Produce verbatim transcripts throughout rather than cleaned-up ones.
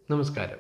നമസ്കാരം.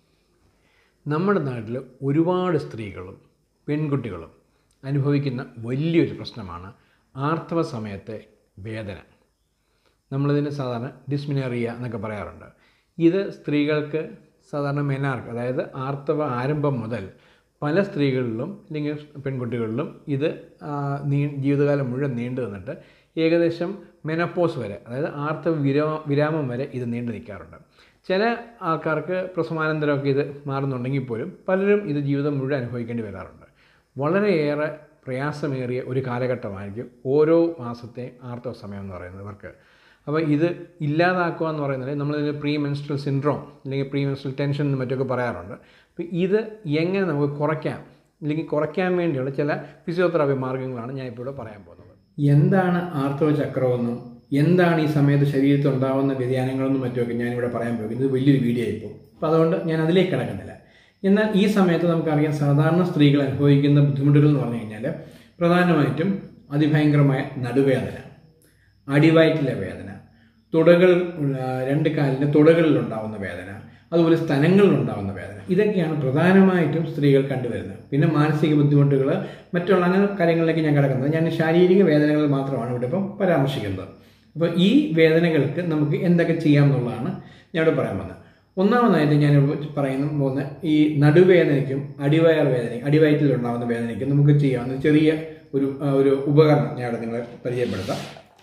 നമ്മുടെ നാട്ടിൽ ഒരുപാട് സ്ത്രീകളും പെൺകുട്ടികളും അനുഭവിക്കുന്ന വലിയൊരു പ്രശ്നമാണ് ആർത്തവ സമയത്തെ വേദന. നമ്മളിതിന് സാധാരണ ഡിസ്മിനറിയ എന്നൊക്കെ പറയാറുണ്ട്. ഇത് സ്ത്രീകൾക്ക് സാധാരണ മെനാർക്ക്, അതായത് ആർത്തവ ആരംഭം മുതൽ പല സ്ത്രീകളിലും അല്ലെങ്കിൽ പെൺകുട്ടികളിലും ഇത് നീ ജീവിതകാലം മുഴുവൻ നീണ്ടു നിന്നിട്ട് ഏകദേശം മെനപ്പോസ് വരെ, അതായത് ആർത്തവ വിരാ വിരാമം വരെ ഇത് നീണ്ടു നിൽക്കാറുണ്ട്. ചില ആൾക്കാർക്ക് പ്രസവാനന്തരമൊക്കെ ഇത് മാറുന്നുണ്ടെങ്കിൽ പോലും പലരും ഇത് ജീവിതം മുഴുവൻ അനുഭവിക്കേണ്ടി വരാറുണ്ട്. വളരെയേറെ പ്രയാസമേറിയ ഒരു കാലഘട്ടമായിരിക്കും ഓരോ മാസത്തെ ആർത്തവ സമയം എന്ന് പറയുന്നത് ഇവർക്ക്. അപ്പോൾ ഇത് ഇല്ലാതാക്കുക എന്ന് പറയുന്നത് നമ്മളിതിന് പ്രീ മെൻസ്ട്രൽ സിൻഡ്രോം അല്ലെങ്കിൽ പ്രീ മെൻസ്ട്രൽ ടെൻഷൻ എന്ന് മറ്റൊക്കെ പറയാറുണ്ട്. അപ്പോൾ ഇത് എങ്ങനെ നമുക്ക് കുറയ്ക്കാം അല്ലെങ്കിൽ കുറയ്ക്കാൻ വേണ്ടിയുള്ള ചില ഫിസിയോതെറാപ്പി മാർഗ്ഗങ്ങളാണ് ഞാൻ ഇപ്പോൾ ഇവിടെ പറയാൻ പോകുന്നത്. എന്താണ് ആർത്തവ ചക്രമെന്നും എന്താണ് ഈ സമയത്ത് ശരീരത്തിൽ ഉണ്ടാകുന്ന വ്യതിയാനങ്ങളെന്നും മറ്റുമൊക്കെ ഞാനിവിടെ പറയാൻ പോകുന്നത്. ഇത് വലിയൊരു വീഡിയോ ആയിപ്പോൾ, അപ്പോൾ അതുകൊണ്ട് ഞാൻ അതിലേക്ക് കിടക്കുന്നില്ല. എന്നാൽ ഈ സമയത്ത് നമുക്കറിയാം, സാധാരണ സ്ത്രീകൾ അനുഭവിക്കുന്ന ബുദ്ധിമുട്ടുകൾ എന്ന് പറഞ്ഞു കഴിഞ്ഞാൽ പ്രധാനമായിട്ടും അതിഭയങ്കരമായ നടുവേദന, അടിവയറ്റിലെ വേദന, തുടകൾ, രണ്ട് കാലിൻ്റെ തുടകളിലുണ്ടാകുന്ന വേദന, അതുപോലെ സ്ഥലങ്ങളിലുണ്ടാകുന്ന വേദന, ഇതൊക്കെയാണ് പ്രധാനമായിട്ടും സ്ത്രീകൾ കണ്ടുവരുന്നത്. പിന്നെ മാനസിക ബുദ്ധിമുട്ടുകൾ, മറ്റുള്ള അങ്ങനെ കാര്യങ്ങളിലേക്ക് ഞാൻ കിടക്കുന്നത്. ഞാൻ ശാരീരിക വേദനകൾ മാത്രമാണ് ഇവിടെ ഇപ്പം പരാമർശിക്കുന്നത്. അപ്പോൾ ഈ വേദനകൾക്ക് നമുക്ക് എന്തൊക്കെ ചെയ്യാം എന്നുള്ളതാണ് ഞാൻ ഇവിടെ പറയാൻ പോകുന്നത്. ഒന്നാമതായിട്ട് ഞാൻ പറയുന്ന പോകുന്ന ഈ നടുവേദനയ്ക്കും അടിവയർ വേദനയ്ക്കും അടിവയറ്റിലുണ്ടാകുന്ന വേദനയ്ക്കും നമുക്ക് ചെയ്യാവുന്ന ചെറിയ ഒരു ഒരു ഉപകരണം ഞാൻ ഇവിടെ നിങ്ങളെ പരിചയപ്പെടുത്താം.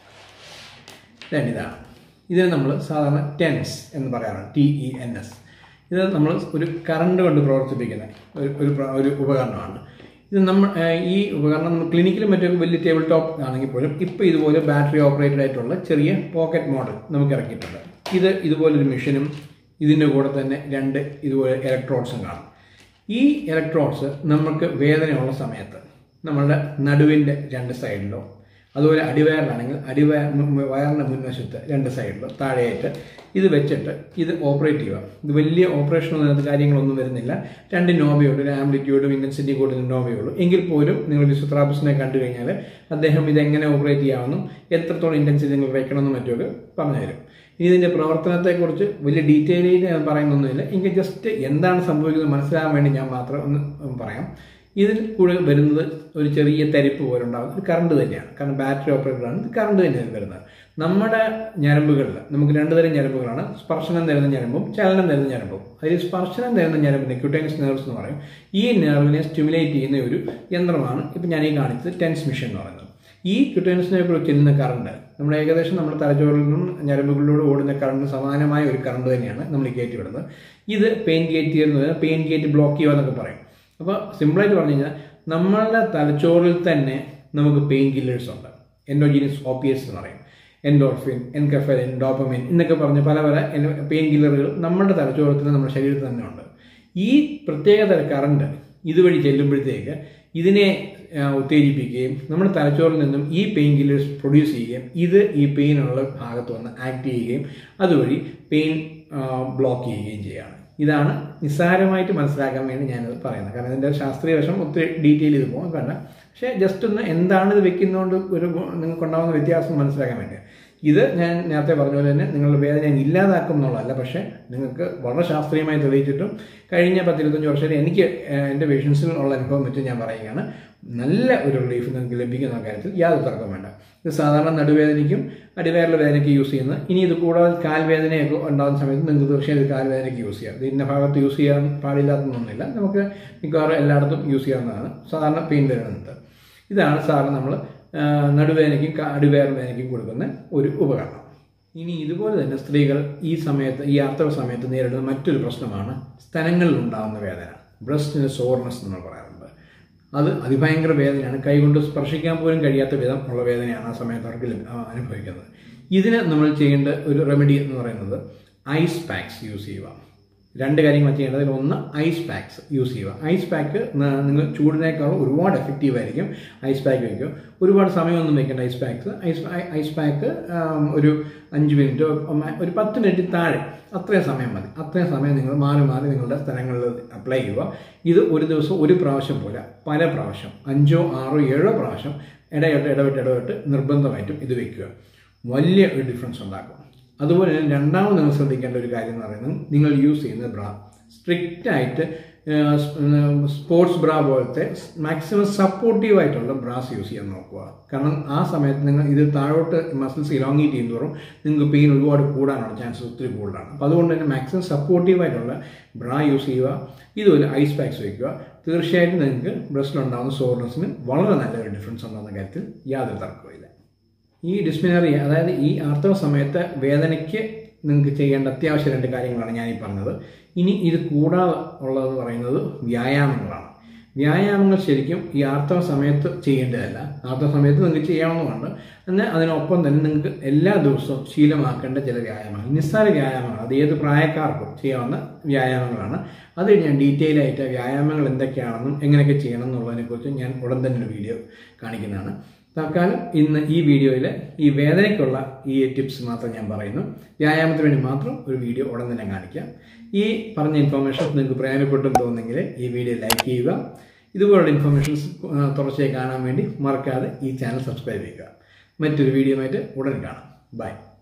ഇതാണ്. ഇതിന് നമ്മൾ സാധാരണ ടെൻസ് എന്ന് പറയാറുണ്ട്, ടി ഇ എൻ എസ്. ഇത് നമ്മൾ ഒരു കറണ്ട് കൊണ്ട് പ്രവർത്തിപ്പിക്കുന്ന ഒരു ഒരു ഉപകരണമാണ്. ഇത് നമ്മൾ ഈ ഉപകരണം നമ്മൾ ക്ലിനിക്കിലും മറ്റൊക്കെ വലിയ ടേബിൾ ടോപ്പ് ആണെങ്കിൽ പോലും ഇപ്പോൾ ഇതുപോലെ ബാറ്ററി ഓപ്പറേറ്റഡ് ആയിട്ടുള്ള ചെറിയ പോക്കറ്റ് മോഡൽ നമുക്ക് ഇറക്കിയിട്ടുണ്ട്. ഇത് ഇതുപോലൊരു മെഷീനും ഇതിൻ്റെ കൂടെ തന്നെ രണ്ട് ഇതുപോലെ ഇലക്ട്രോഡ്സും കാണും. ഈ ഇലക്ട്രോഡ്സ് നമുക്ക് വേദനയുള്ള സമയത്ത് നമ്മളുടെ നടുവിൻ്റെ രണ്ട് സൈഡിലോ, അതുപോലെ അടിവയറിലാണെങ്കിൽ അടിവയർ വയറിൻ്റെ മുൻവശത്ത് രണ്ട് സൈഡിലോ താഴെയായിട്ട് ഇത് വെച്ചിട്ട് ഇത് ഓപ്പറേറ്റ് ചെയ്യുക. ഇത് വലിയ ഓപ്പറേഷനോ അതിനകത്ത് കാര്യങ്ങളൊന്നും വരുന്നില്ല. രണ്ട് നോബിയുള്ളൂ, ഒരു ആംപ്ലിറ്റ്യൂഡും ഇൻറ്റൻസിറ്റി കൂടുതൽ നോബിയുള്ളൂ. എങ്കിൽ പോലും നിങ്ങൾ ഫിസിയോതെറാപ്പിസ്റ്റിനെ കണ്ടു കഴിഞ്ഞാൽ അദ്ദേഹം ഇതെങ്ങനെ ഓപ്പറേറ്റ് ചെയ്യാമെന്നും എത്രത്തോളം ഇൻറ്റൻസിറ്റി നിങ്ങൾ വെക്കണമെന്നും മറ്റുമൊക്കെ പറഞ്ഞു തരും. ഇനി ഇതിൻ്റെ പ്രവർത്തനത്തെക്കുറിച്ച് വലിയ ഡീറ്റെയിലായിട്ട് ഞാൻ പറയുന്നൊന്നുമില്ല. എങ്കിൽ ജസ്റ്റ് എന്താണ് സംഭവിക്കുന്നത് മനസ്സിലാകാൻ വേണ്ടി ഞാൻ മാത്രം ഒന്ന് പറയാം. ഇതിൽ കൂടെ വരുന്നത് ഒരു ചെറിയ തരിപ്പ് പോലെ ഉണ്ടാകും. ഇത് കറണ്ട് തന്നെയാണ്, കാരണം ബാറ്ററി ഓപ്പറേറ്ററാണ്. ഇത് കറണ്ട് തന്നെയാണ് വരുന്നത്. നമ്മുടെ ഞരമ്പുകളിൽ നമുക്ക് രണ്ട് തരം ഞരമ്പുകളാണ്, സ്പർശനം തരുന്ന ഞരമ്പും ചലനം തരുന്ന ഞരമ്പും. അതിൽ സ്പർശനം തരുന്ന ഞരമ്പിനെ ക്യൂട്ടേനിയസ് നെർവ്സ് എന്ന് പറയും. ഈ നെർവിനെ സ്റ്റിമുലേറ്റ് ചെയ്യുന്ന ഒരു യന്ത്രമാണ് ഇപ്പം ഞാൻ ഈ കാണിച്ചത് ടെൻസ് മെഷീൻ എന്ന് പറയുന്നത്. ഈ ക്യൂട്ടേനിയസ് നെർവിൽ ചെല്ലുന്ന കറണ്ട് നമ്മുടെ ഏകദേശം നമ്മുടെ തലച്ചോറിൽ നിന്നും ഞരമ്പുകളിലൂടെ ഓടുന്ന കറണ്ട് സമാനമായ ഒരു കറണ്ട് തന്നെയാണ് നമ്മൾ കയറ്റി വിടുന്നത്. ഇത് പെയിൻ ഗേറ്റ് എന്ന് പറയുന്നത് പെയിൻ ഗേറ്റ് ബ്ലോക്ക് ചെയ്യുക എന്നൊക്കെ പറയും. അപ്പോൾ സിമ്പിളായിട്ട് പറഞ്ഞു കഴിഞ്ഞാൽ നമ്മളുടെ തലച്ചോറിൽ തന്നെ നമുക്ക് പെയിൻ കില്ലേഴ്സ് ഉണ്ട്. എൻഡോജീനിയസ് ഓപ്പിയസ് എന്ന് പറയും, എൻഡോർഫിൻ, എൻകഫലിൻ, ഡോപ്പമിൻ എന്നൊക്കെ പറഞ്ഞ് പല പല പെയിൻ കില്ലറുകൾ നമ്മുടെ തലച്ചോറത്തിൽ നമ്മുടെ ശരീരത്തിൽ തന്നെ ഉണ്ട്. ഈ പ്രത്യേകതര കറണ്ട് ഇതുവഴി ചെല്ലുമ്പോഴത്തേക്ക് ഇതിനെ ഉത്തേജിപ്പിക്കുകയും നമ്മുടെ തലച്ചോറിൽ നിന്നും ഈ പെയിൻ കില്ലേഴ്സ് പ്രൊഡ്യൂസ് ചെയ്യുകയും ഇത് ഈ പെയിനുള്ള ഭാഗത്ത് വന്ന് ആക്ട് ചെയ്യുകയും അതുവഴി പെയിൻ ബ്ലോക്ക് ചെയ്യുകയും ചെയ്യുകയാണ്. ഇതാണ് നിസ്സാരമായിട്ട് മനസ്സിലാക്കാൻ വേണ്ടി ഞാനത് പറയുന്നത്. കാരണം ഇതിൻ്റെ ശാസ്ത്രീയ വശം ഒത്തിരി ഡീറ്റെയിൽ ചെയ്ത് പോകാൻ കാരണം, പക്ഷേ ജസ്റ്റ് ഒന്ന് എന്താണ് ഇത് വെക്കുന്നതുകൊണ്ട് ഒരു നിങ്ങൾക്കുണ്ടാകുന്ന വ്യത്യാസം മനസ്സിലാക്കാൻ വേണ്ടി. ഇത് ഞാൻ നേരത്തെ പറഞ്ഞ പോലെ തന്നെ നിങ്ങളുടെ വേദന ഇല്ലാതാക്കും എന്നുള്ളതല്ല, പക്ഷേ നിങ്ങൾക്ക് വളരെ ശാസ്ത്രീയമായി തെളിയിച്ചിട്ടും കഴിഞ്ഞ പത്തിരുപത്തഞ്ച് വർഷത്തിൽ എനിക്ക് എൻ്റെ പേഷ്യൻസിൽ ഉള്ള അനുഭവം വെച്ച് ഞാൻ പറയുകയാണ്, നല്ല ഒരു റിലീഫ് നിങ്ങൾക്ക് ലഭിക്കുന്ന കാര്യത്തിൽ യാതൊരു തർക്കം വേണ്ട. ഇത് സാധാരണ നടുവേദനയ്ക്കും അടിവയറിലെ വേദനയ്ക്ക് യൂസ് ചെയ്യുന്നത്. ഇനി ഇത് കൂടാതെ കാൽവേദനയൊക്കെ ഉണ്ടാകുന്ന സമയത്ത് നിങ്ങൾക്ക് തീർച്ചയായും ഇത് കാൽവേദനയ്ക്ക് യൂസ് ചെയ്യാം. ഇത് ഇന്ന ഭാഗത്ത് യൂസ് ചെയ്യാൻ പാടില്ലാത്തതൊന്നുമില്ല, നമുക്ക് മിക്കവാറും എല്ലായിടത്തും യൂസ് ചെയ്യാവുന്നതാണ് സാധാരണ പെയിൻ വരുന്നത്. ഇതാണ് സാധാരണ നമ്മൾ നടുവേദനയ്ക്കും അടിവയർ വേദനയ്ക്കും കൊടുക്കുന്ന ഒരു ഉപകരണം. ഇനി ഇതുപോലെ തന്നെ സ്ത്രീകൾ ഈ സമയത്ത് ഈ ആർത്തവ സമയത്ത് നേരിടുന്ന മറ്റൊരു പ്രശ്നമാണ് സ്ഥലങ്ങളിൽ ഉണ്ടാകുന്ന വേദന, ബ്രസ്റ്റിന് സോർനെസ് എന്ന് പറയാറുണ്ട്. അത് അതിഭയങ്കര വേദനയാണ്, കൈകൊണ്ട് സ്പർശിക്കാൻ പോലും കഴിയാത്ത വിധം ഉള്ള വേദനയാണ് ആ സമയത്ത് അവർക്ക് അനുഭവിക്കുന്നത്. ഇതിന് നമ്മൾ ചെയ്യേണ്ട ഒരു റെമഡി എന്ന് പറയുന്നത് ഐസ് പാക്സ് യൂസ് ചെയ്യുക. രണ്ട് കാര്യങ്ങൾ ചെയ്യേണ്ടത്. അതിൽ ഒന്ന് ഐസ് പാക്സ് യൂസ് ചെയ്യുക. ഐസ് പാക്ക് നിങ്ങൾ ചൂടിനേക്കാളും ഒരുപാട് എഫക്റ്റീവ് ആയിരിക്കും. ഐസ് പാക്ക് വയ്ക്കും. ഒരുപാട് സമയമൊന്നും വെക്കേണ്ട ice packs. Ice ice pack ഒരു അഞ്ച് മിനിറ്റോ ഒരു പത്ത് മിനിറ്റ് താഴെ അത്രയും സമയം മതി. അത്രയും സമയം നിങ്ങൾ മാറി മാറി നിങ്ങളുടെ സ്ഥലങ്ങളിൽ അപ്ലൈ ചെയ്യുക. ഇത് ഒരു ദിവസം ഒരു പ്രാവശ്യം പോലെ പല പ്രാവശ്യം, അഞ്ചോ ആറോ ഏഴോ പ്രാവശ്യം ഇടവിട്ട് ഇടവിട്ട് ഇടവിട്ട് നിർബന്ധമായിട്ടും ഇത് വയ്ക്കുക. വലിയ ഒരു ഡിഫറൻസ് ഉണ്ടാക്കും. അതുപോലെ തന്നെ രണ്ടാമത് നിങ്ങൾ ശ്രദ്ധിക്കേണ്ട ഒരു കാര്യം എന്ന് പറയുന്നത് നിങ്ങൾ യൂസ് ചെയ്യുന്ന ബ്രാ സ്ട്രിക്റ്റ് ആയിട്ട് സ്പോർട്സ് ബ്രാ പോലത്തെ മാക്സിമം സപ്പോർട്ടീവ് ആയിട്ടുള്ള ബ്രാസ് യൂസ് ചെയ്യാൻ നോക്കുക. കാരണം ആ സമയത്ത് നിങ്ങൾ ഇത് താഴോട്ട് മസിൽസ് ഇലോങ്ങേറ്റ് ചെയ്യുന്നതോറും നിങ്ങൾക്ക് പെയിൻ ഒരുപാട് കൂടാനുള്ള ചാൻസസ് ഒത്തിരി കൂടുതലാണ്. അപ്പോൾ അതുകൊണ്ട് തന്നെ മാക്സിമം സപ്പോർട്ടീവ് ആയിട്ടുള്ള ബ്രാ യൂസ് ചെയ്യുക. ഇതുപോലെ ഐസ് പാക്സ് വയ്ക്കുക. തീർച്ചയായിട്ടും നിങ്ങൾക്ക് ബ്രസ്റ്റിലുണ്ടാകുന്ന സോർനെസ്സിന് വളരെ നല്ലൊരു ഡിഫറൻസ് ഉണ്ടാകുന്ന കാര്യത്തിൽ യാതൊരു തർക്കവുമില്ല. ഈ ഡിസ്മിനറി അതായത് ഈ ആർത്തവ സമയത്ത് വേദനയ്ക്ക് നിങ്ങൾക്ക് ചെയ്യേണ്ട അത്യാവശ്യ രണ്ട് കാര്യങ്ങളാണ് ഞാനീ പറഞ്ഞത്. ഇനി ഇത് കൂടാതെ ഉള്ളതെന്ന് പറയുന്നത് വ്യായാമങ്ങളാണ്. വ്യായാമങ്ങൾ ശരിക്കും ഈ ആർത്തവ സമയത്ത് ചെയ്യേണ്ടതല്ല. ആർത്തവ സമയത്ത് നിങ്ങൾക്ക് ചെയ്യാവുന്നതാണ്. എന്നാൽ അതിനൊപ്പം തന്നെ നിങ്ങൾക്ക് എല്ലാ ദിവസവും ശീലമാക്കേണ്ട ചില വ്യായാമങ്ങൾ, നിസ്സാര വ്യായാമങ്ങൾ, അത് ഏത് പ്രായക്കാർക്കും ചെയ്യാവുന്ന വ്യായാമങ്ങളാണ്. അത് ഞാൻ ഡീറ്റെയിൽ ആയിട്ട് വ്യായാമങ്ങൾ എന്തൊക്കെയാണെന്നും എങ്ങനെയൊക്കെ ചെയ്യണം എന്നുള്ളതിനെക്കുറിച്ച് ഞാൻ ഉടൻ തന്നെ ഒരു വീഡിയോ കാണിക്കുന്നതാണ്. തൽക്കാലം ഇന്ന് ഈ വീഡിയോയിൽ ഈ വേദനയ്ക്കുള്ള ഈ ടിപ്സ് മാത്രം ഞാൻ പറയുന്നു. വ്യായാമത്തിന് വേണ്ടി മാത്രം ഒരു വീഡിയോ ഉടൻ തന്നെ കാണിക്കാം. ഈ പറഞ്ഞ ഇൻഫർമേഷൻ നിങ്ങൾക്ക് പ്രയോജനപ്പെട്ടെന്ന് തോന്നുന്നെങ്കിൽ ഈ വീഡിയോ ലൈക്ക് ചെയ്യുക. ഇതുപോലുള്ള ഇൻഫർമേഷൻസ് തുടർച്ചയായി കാണാൻ വേണ്ടി മറക്കാതെ ഈ ചാനൽ സബ്സ്ക്രൈബ് ചെയ്യുക. മറ്റൊരു വീഡിയോ ആയിട്ട് ഉടൻ കാണാം. ബൈ.